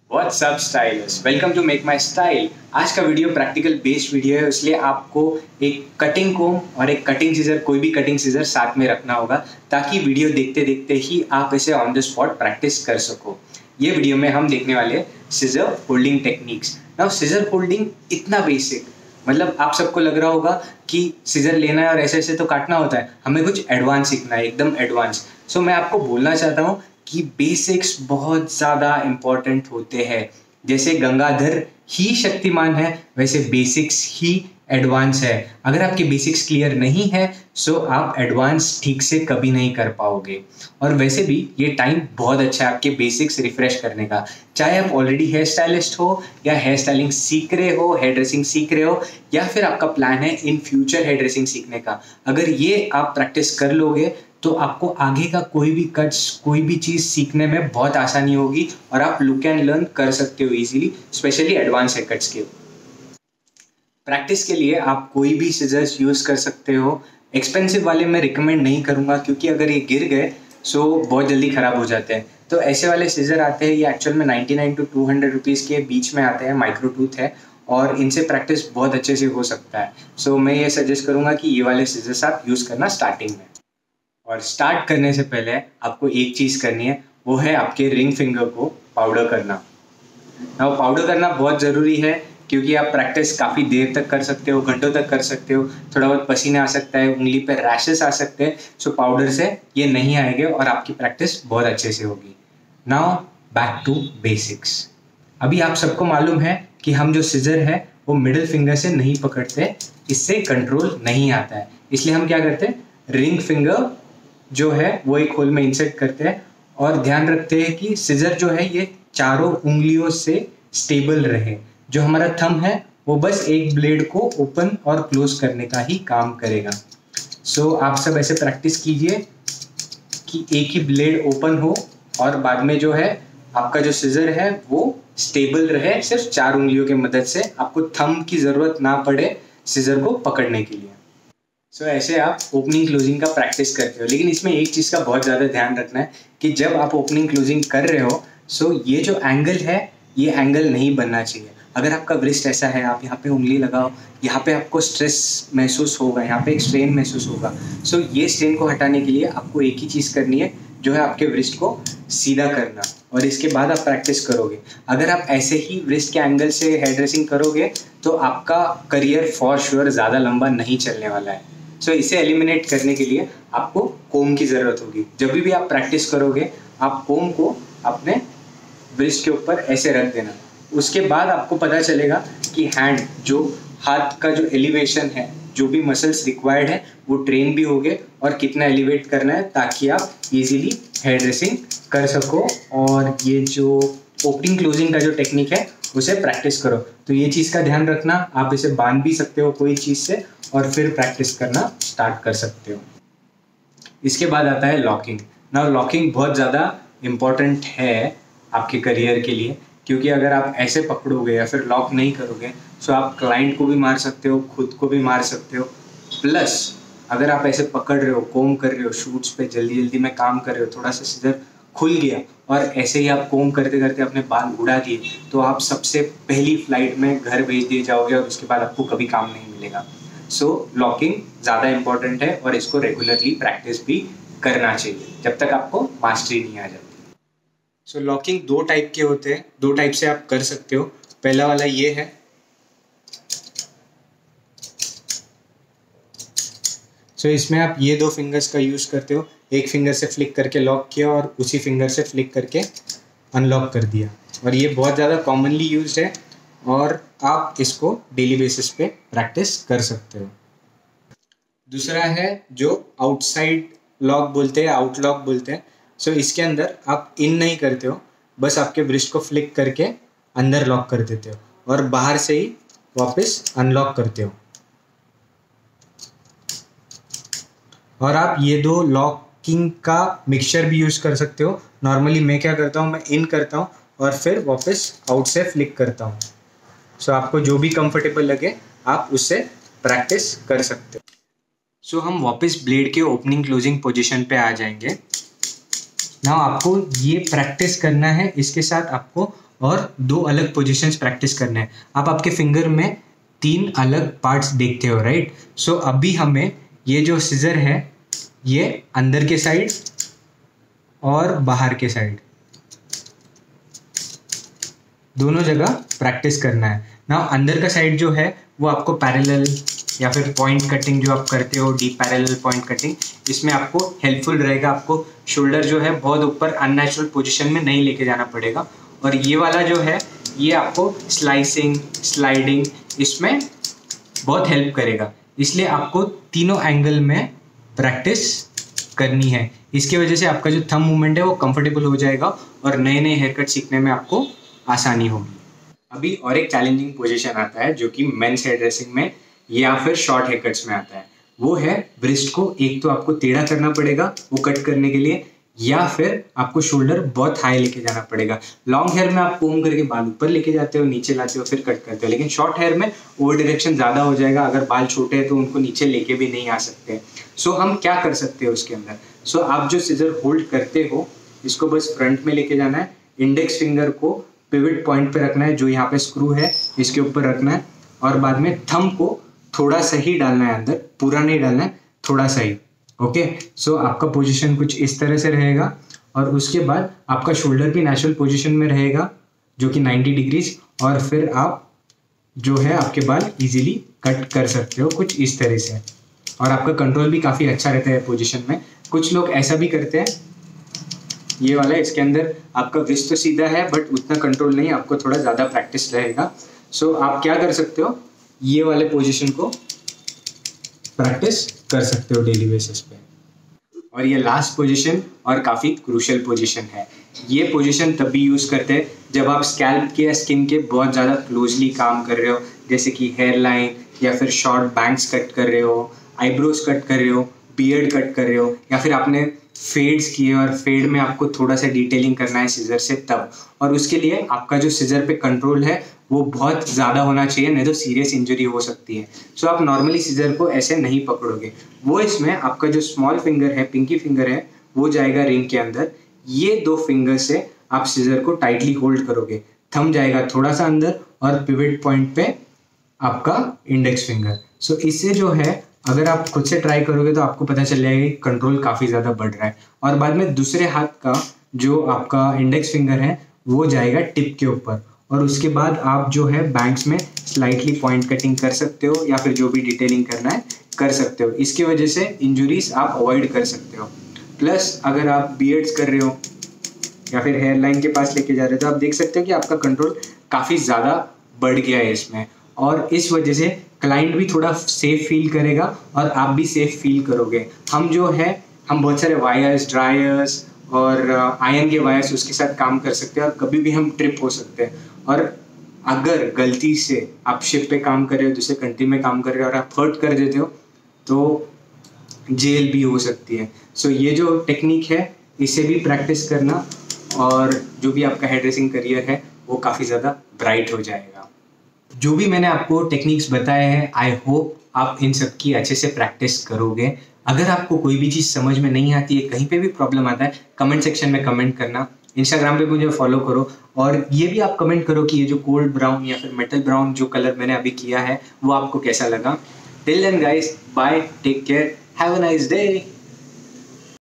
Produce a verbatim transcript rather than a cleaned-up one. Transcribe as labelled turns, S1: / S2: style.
S1: What's up stylist, welcome to make my style. आज का video practical based video है, इसलिए आपको एक कटिंग कोम और एक कटिंग सीजर, कोई भी कटिंग सीजर साथ में रखना होगा ताकि वीडियो देखते देखते ही आप इसे ऑन द स्पॉट प्रैक्टिस कर सको। ये वीडियो में हम देखने वाले scissor holding techniques. Now scissor holding इतना बेसिक, मतलब आप सबको लग रहा होगा कि सीजर लेना है और ऐसे ऐसे तो काटना होता है, हमें कुछ एडवांस सीखना है, एकदम एडवांस। सो मैं आपको बोलना चाहता हूँ कि बेसिक्स बहुत ज़्यादा इम्पोर्टेंट होते हैं। जैसे गंगाधर ही शक्तिमान है, वैसे बेसिक्स ही एडवांस है। अगर आपके बेसिक्स क्लियर नहीं है सो आप एडवांस ठीक से कभी नहीं कर पाओगे। और वैसे भी ये टाइम बहुत अच्छा है आपके बेसिक्स रिफ्रेश करने का। चाहे आप ऑलरेडी हेयर स्टाइलिस्ट हो या हेयर स्टाइलिंग सीख रहे हो, हेयर ड्रेसिंग सीख रहे हो, या फिर आपका प्लान है इन फ्यूचर हेयर ड्रेसिंग सीखने का, अगर ये आप प्रैक्टिस कर लोगे तो आपको आगे का कोई भी कट्स, कोई भी चीज़ सीखने में बहुत आसानी होगी और आप लुक एंड लर्न कर सकते हो easily, specially advance hair cuts के। प्रैक्टिस के लिए आप कोई भी सीजर्स यूज़ कर सकते हो। एक्सपेंसिव वाले मैं रिकमेंड नहीं करूँगा क्योंकि अगर ये गिर गए सो बहुत जल्दी ख़राब हो जाते हैं। तो ऐसे वाले सीजर आते हैं, ये एक्चुअल में ninety nine to two hundred rupees के बीच में आते हैं, माइक्रो टूथ है और इनसे प्रैक्टिस बहुत अच्छे से हो सकता है। सो मैं ये सजेस्ट करूँगा कि ये वाले सीजर्स आप यूज़ करना स्टार्टिंग में। और स्टार्ट करने से पहले आपको एक चीज़ करनी है, वो है आपके रिंग फिंगर को पाउडर करना। ना पाउडर करना बहुत ज़रूरी है क्योंकि आप प्रैक्टिस काफ़ी देर तक कर सकते हो, घंटों तक कर सकते हो, थोड़ा बहुत पसीना आ सकता है, उंगली पर रैशेस आ सकते हैं। सो पाउडर से ये नहीं आएंगे और आपकी प्रैक्टिस बहुत अच्छे से होगी। Now back to basics. अभी आप सबको मालूम है कि हम जो सीजर है वो मिडिल फिंगर से नहीं पकड़ते, इससे कंट्रोल नहीं आता है। इसलिए हम क्या करते हैं, रिंग फिंगर जो है वो एक होल में इंसर्ट करते हैं और ध्यान रखते हैं कि सीजर जो है ये चारों उंगलियों से स्टेबल रहे। जो हमारा थंब है वो बस एक ब्लेड को ओपन और क्लोज करने का ही काम करेगा। सो so, आप सब ऐसे प्रैक्टिस कीजिए कि एक ही ब्लेड ओपन हो और बाद में जो है आपका जो सीजर है वो स्टेबल रहे, सिर्फ चार उंगलियों की मदद से। आपको थंब की ज़रूरत ना पड़े सीजर को पकड़ने के लिए। सो so, ऐसे आप ओपनिंग क्लोजिंग का प्रैक्टिस करते हो, लेकिन इसमें एक चीज़ का बहुत ज़्यादा ध्यान रखना है कि जब आप ओपनिंग क्लोजिंग कर रहे हो सो so ये जो एंगल है ये एंगल नहीं बनना चाहिए। अगर आपका व्रिस्ट ऐसा है, आप यहाँ पे उंगली लगाओ, यहाँ पे आपको स्ट्रेस महसूस होगा, यहाँ पे एक स्ट्रेन महसूस होगा। सो so, ये स्ट्रेन को हटाने के लिए आपको एक ही चीज़ करनी है, जो है आपके व्रिस्ट को सीधा करना, और इसके बाद आप प्रैक्टिस करोगे। अगर आप ऐसे ही व्रिस्ट के एंगल से हेयर ड्रेसिंग करोगे तो आपका करियर फॉर श्योर ज़्यादा लंबा नहीं चलने वाला है। सो so, इसे एलिमिनेट करने के लिए आपको कोम की ज़रूरत होगी। जब भी आप प्रैक्टिस करोगे आप कोम को अपने व्रिस्ट के ऊपर ऐसे रख देना। उसके बाद आपको पता चलेगा कि हैंड, जो हाथ का जो एलिवेशन है, जो भी मसल्स रिक्वायर्ड है वो ट्रेन भी हो गए और कितना एलिवेट करना है ताकि आप इजीली हेयर ड्रेसिंग कर सको। और ये जो ओपनिंग क्लोजिंग का जो टेक्निक है उसे प्रैक्टिस करो। तो ये चीज़ का ध्यान रखना, आप इसे बांध भी सकते हो कोई चीज़ से और फिर प्रैक्टिस करना स्टार्ट कर सकते हो। इसके बाद आता है लॉकिंग। ना लॉकिंग बहुत ज़्यादा इम्पॉर्टेंट है आपके करियर के लिए, क्योंकि अगर आप ऐसे पकड़ोगे या फिर लॉक नहीं करोगे तो आप क्लाइंट को भी मार सकते हो, खुद को भी मार सकते हो। प्लस अगर आप ऐसे पकड़ रहे हो, कोम कर रहे हो, शूट्स पे जल्दी जल्दी में काम कर रहे हो, थोड़ा सा सीजर खुल गया और ऐसे ही आप कोम करते करते अपने बाल उड़ा दिए तो आप सबसे पहली फ्लाइट में घर भेज दिए जाओगे और उसके बाद आपको कभी काम नहीं मिलेगा। सो लॉकिंग ज़्यादा इम्पॉर्टेंट है और इसको रेगुलरली प्रैक्टिस भी करना चाहिए जब तक आपको मास्टरी नहीं आ जाती। सो so, लॉकिंग दो टाइप के होते हैं, दो टाइप से आप कर सकते हो। पहला वाला ये है, सो so, इसमें आप ये दो फिंगर्स का यूज़ करते हो, एक फिंगर से फ्लिक करके लॉक किया और उसी फिंगर से फ्लिक करके अनलॉक कर दिया, और ये बहुत ज़्यादा कॉमनली यूज्ड है और आप इसको डेली बेसिस पे प्रैक्टिस कर सकते हो। दूसरा है जो आउटसाइड लॉक बोलते हैं, आउट लॉक बोलते हैं। सो so, इसके अंदर आप इन नहीं करते हो, बस आपके व्रिस्ट को फ्लिक करके अंदर लॉक कर देते हो और बाहर से ही वापस अनलॉक करते हो। और आप ये दो लॉकिंग का मिक्सचर भी यूज़ कर सकते हो। नॉर्मली मैं क्या करता हूँ, मैं इन करता हूँ और फिर वापस आउट से फ्लिक करता हूँ। सो so, आपको जो भी कंफर्टेबल लगे आप उससे प्रैक्टिस कर सकते हो। सो so, हम वापस ब्लेड के ओपनिंग क्लोजिंग पोजीशन पे आ जाएंगे। ना आपको ये प्रैक्टिस करना है, इसके साथ आपको और दो अलग पोजीशंस प्रैक्टिस करने हैं। आप आपके फिंगर में तीन अलग पार्ट्स देखते हो, राइट। सो so, अभी हमें ये जो सिजर है ये अंदर के साइड और बाहर के साइड दोनों जगह प्रैक्टिस करना है ना। अंदर का साइड जो है वो आपको पैरेलल या फिर पॉइंट कटिंग जो आप करते हो, डीप पैरेलल पॉइंट कटिंग, इसमें आपको हेल्पफुल रहेगा। आपको शोल्डर जो है बहुत ऊपर अननेचुरल पोजीशन में नहीं लेके जाना पड़ेगा। और ये वाला जो है ये आपको स्लाइसिंग, स्लाइडिंग, इसमें बहुत हेल्प करेगा। इसलिए आपको तीनों एंगल में प्रैक्टिस करनी है। इसके वजह से आपका जो थंब मूवमेंट है वो कंफर्टेबल हो जाएगा और नए नए हेयर कट सीखने में आपको आसानी होगी। अभी और एक चैलेंजिंग पोजीशन आता है जो कि मेंस हेयर ड्रेसिंग में या फिर शॉर्ट हेयर कट्स में आता है। वो है ब्रिस्ट को एक तो आपको टेढ़ा करना पड़ेगा वो कट करने के लिए, या फिर आपको शोल्डर बहुत हाई लेके जाना पड़ेगा। लॉन्ग हेयर में आप कोम करके बाल ऊपर लेके जाते हो, नीचे लाते हो, फिर कट करते हो। लेकिन शॉर्ट हेयर में ओवर डायरेक्शन ज़्यादा हो जाएगा। अगर बाल छोटे हैं तो उनको नीचे लेके भी नहीं आ सकते। सो हम क्या कर सकते हैं उसके अंदर? सो आप जो सीजर होल्ड करते हो इसको बस फ्रंट में लेके जाना है। इंडेक्स फिंगर को पिवट पॉइंट पे रखना है, जो यहाँ पे स्क्रू है इसके ऊपर रखना है। और बाद में थंब को थोड़ा सा ही डालना है अंदर, पूरा नहीं डालना है, थोड़ा सा ही। ओके, सो आपका पोजीशन कुछ इस तरह से रहेगा। और उसके बाद आपका शोल्डर भी नेचुरल पोजीशन में रहेगा जो कि नाइन्टी डिग्रीज। और फिर आप जो है आपके बाल इजीली कट कर सकते हो कुछ इस तरह से। और आपका कंट्रोल भी काफ़ी अच्छा रहता है पोजीशन में। कुछ लोग ऐसा भी करते हैं, ये वाला इसके अंदर आपका रिस्ट तो सीधा है बट उतना कंट्रोल नहीं, आपको थोड़ा ज़्यादा प्रैक्टिस रहेगा। सो आप क्या कर सकते हो, ये वाले पोजीशन को प्रैक्टिस कर सकते हो डेली बेसिस पे। और ये लास्ट पोजीशन और काफ़ी क्रूशियल पोजीशन है। ये पोजीशन तभी यूज़ करते हैं जब आप स्कैल्प के या स्किन के बहुत ज़्यादा क्लोजली काम कर रहे हो, जैसे कि हेयर लाइन या फिर शॉर्ट बैंग्स कट कर रहे हो, आईब्रोज कट कर रहे हो, बियर्ड कट कर रहे हो, या फिर आपने फेड्स किए और फेड में आपको थोड़ा सा डिटेलिंग करना है सीजर से तब। और उसके लिए आपका जो सीजर पे कंट्रोल है वो बहुत ज़्यादा होना चाहिए, नहीं तो सीरियस इंजरी हो सकती है। सो so, आप नॉर्मली सीजर को ऐसे नहीं पकड़ोगे। वो इसमें आपका जो स्मॉल फिंगर है, पिंकी फिंगर है, वो जाएगा रिंग के अंदर। ये दो फिंगर से आप सीजर को टाइटली होल्ड करोगे। थंब जाएगा थोड़ा सा अंदर और पिवट पॉइंट पे आपका इंडेक्स फिंगर। सो so, इससे जो है अगर आप खुद से ट्राई करोगे तो आपको पता चल जाएगा कि कंट्रोल काफ़ी ज़्यादा बढ़ रहा है। और बाद में दूसरे हाथ का जो आपका इंडेक्स फिंगर है वो जाएगा टिप के ऊपर। और उसके बाद आप जो है बैंग्स में स्लाइटली पॉइंट कटिंग कर सकते हो या फिर जो भी डिटेलिंग करना है कर सकते हो। इसकी वजह से इंजुरीज आप अवॉइड कर सकते हो। प्लस अगर आप बियर्ड्स कर रहे हो या फिर हेयर लाइन के पास लेके जा रहे हो तो आप देख सकते हो कि आपका कंट्रोल काफ़ी ज़्यादा बढ़ गया है इसमें। और इस वजह से क्लाइंट भी थोड़ा सेफ फील करेगा और आप भी सेफ फील करोगे। हम जो है हम बहुत सारे वायर्स, ड्रायर्स और आयरन के वायर्स उसके साथ काम कर सकते हैं और कभी भी हम ट्रिप हो सकते हैं। और अगर गलती से आप शिप पे काम कर रहे हो, दूसरे कंट्री में काम कर रहे हो और आप हर्ट कर देते हो तो जेल भी हो सकती है। सो so, ये जो टेक्निक है इसे भी प्रैक्टिस करना और जो भी आपका हेयर ड्रेसिंग करियर है वो काफ़ी ज़्यादा ब्राइट हो जाएगा। जो भी मैंने आपको टेक्निक्स बताए हैं, आई होप आप इन सब की अच्छे से प्रैक्टिस करोगे। अगर आपको कोई भी चीज़ समझ में नहीं आती है, कहीं पे भी प्रॉब्लम आता है, कमेंट सेक्शन में कमेंट करना। इंस्टाग्राम पे मुझे फॉलो करो और ये भी आप कमेंट करो कि ये जो कोल्ड ब्राउन या फिर मेटल ब्राउन जो कलर मैंने अभी किया है वो आपको कैसा लगा। Till then guys, bye, take care, have a nice day.